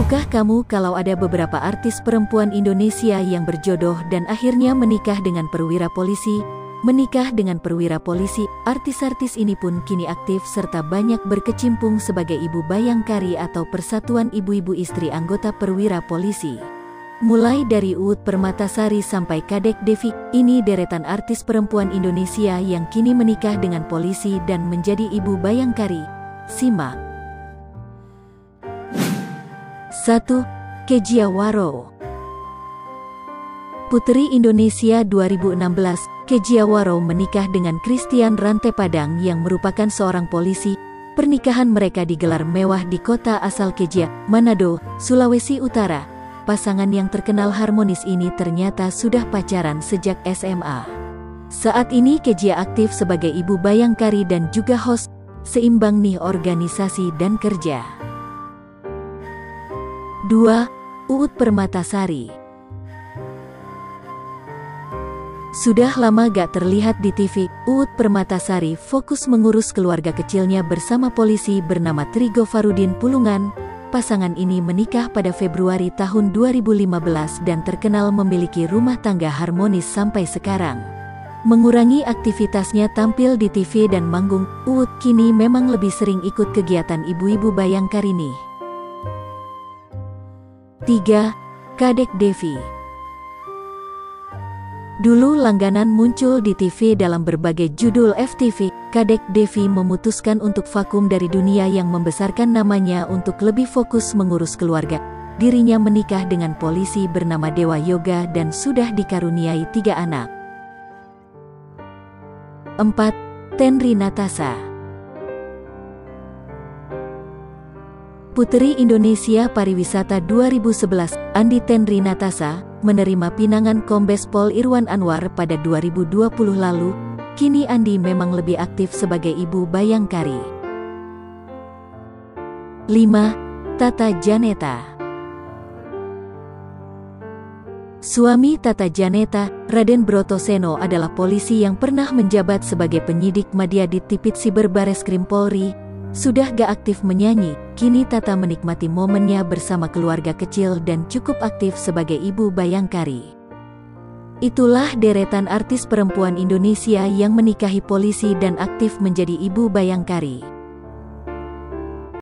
Tahukah kamu kalau ada beberapa artis perempuan Indonesia yang berjodoh dan akhirnya menikah dengan perwira polisi? Artis-artis ini pun kini aktif serta banyak berkecimpung sebagai ibu bayangkari atau persatuan ibu-ibu istri anggota perwira polisi. Mulai dari Uut Permatasari sampai Kadek Devi, ini deretan artis perempuan Indonesia yang kini menikah dengan polisi dan menjadi ibu bayangkari. Simak. 1. Kezia Waro. Putri Indonesia 2016, Kezia Waro menikah dengan Christian Rante Padang yang merupakan seorang polisi. Pernikahan mereka digelar mewah di kota asal Kezia, Manado, Sulawesi Utara. Pasangan yang terkenal harmonis ini ternyata sudah pacaran sejak SMA. Saat ini Kezia aktif sebagai ibu bayangkari dan juga host, seimbang nih organisasi dan kerja. 2. Uut Permatasari. Sudah lama gak terlihat di TV, Uut Permatasari fokus mengurus keluarga kecilnya bersama polisi bernama Trigo Farudin Pulungan. Pasangan ini menikah pada Februari tahun 2015 dan terkenal memiliki rumah tangga harmonis sampai sekarang. Mengurangi aktivitasnya tampil di TV dan manggung, Uut kini memang lebih sering ikut kegiatan ibu-ibu bayangkari nih. 3. Kadek Devi. Dulu langganan muncul di TV dalam berbagai judul FTV, Kadek Devi memutuskan untuk vakum dari dunia yang membesarkan namanya untuk lebih fokus mengurus keluarga. Dirinya menikah dengan polisi bernama Dewa Yoga dan sudah dikaruniai 3 anak. 4. Tenri Natasha. Putri Indonesia Pariwisata 2011, Andi Tenri Natasha, menerima pinangan Kombes Pol Irwan Anwar pada 2020 lalu. Kini Andi memang lebih aktif sebagai ibu bayangkari. 5. Tata Janeta. Suami Tata Janeta, Raden Brotoseno adalah polisi yang pernah menjabat sebagai penyidik Madiadit Tipit Siber Bareskrim Polri. Sudah gak aktif menyanyi, kini Tata menikmati momennya bersama keluarga kecil dan cukup aktif sebagai ibu bayangkari. Itulah deretan artis perempuan Indonesia yang menikahi polisi dan aktif menjadi ibu bayangkari.